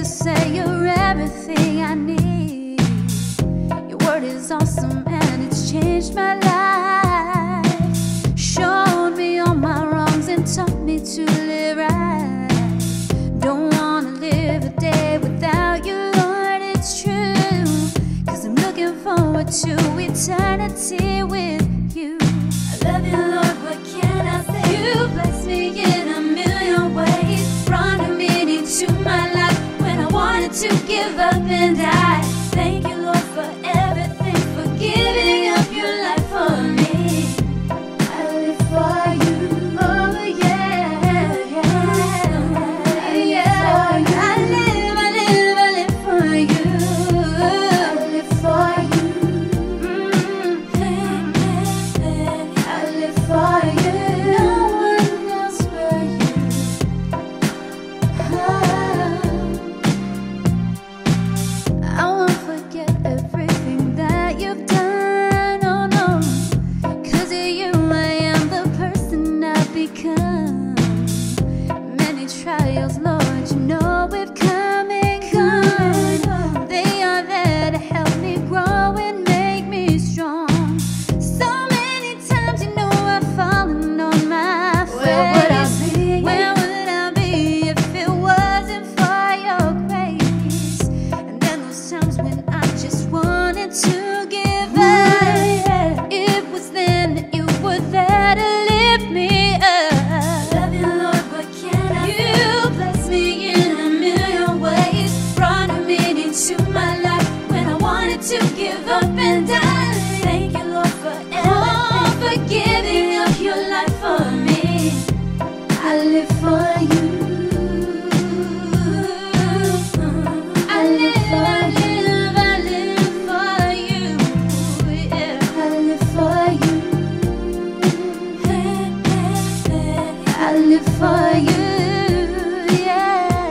say you're everything I need. Your word is awesome and it's changed my life. Showed me all my wrongs and taught me to live right. Don't wanna live a day without you, Lord, it's true. 'Cause I'm looking forward to eternity with you. I love you, Lord, what can I say? You bless me in a million ways. Brought a meaning to my life when I wanted to give up and die. Thank you, Lord, for everything, for giving up your life for me. I live for you. Oh yeah, yeah. I live for you. I live for you. I live for you. No one else but you. I won't forget everything that you've done, oh no. 'Cause of you I am the person I've become. Many trials, Lord, you know we've come and gone. They are there to help me grow and make me strong. So many times, you know, I've fallen on my face. Where would I be? Where would I be if it wasn't for your grace? And then those times when I just wanted to give up, it was then that you were there to lift me up. Love you, Lord, what can I say? You bless me in a million ways. Brought a meaning to my life when I wanted to give up and die. Thank you, Lord, for everything, for giving up your life for me. I live for you. I live for you. Yeah. I live for you. I live for you. Yeah.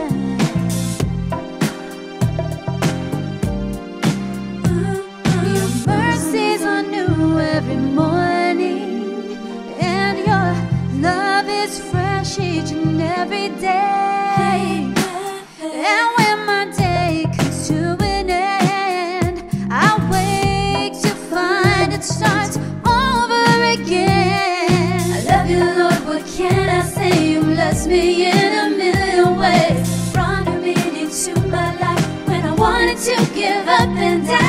Your mercies are new every morning, and your love is fresh each and every day. And when my day comes to an end, I wake to find it starts over again. I love you, Lord, what can I say? You bless me in a million ways. Brought a meaning to my life when I wanted to give up and die.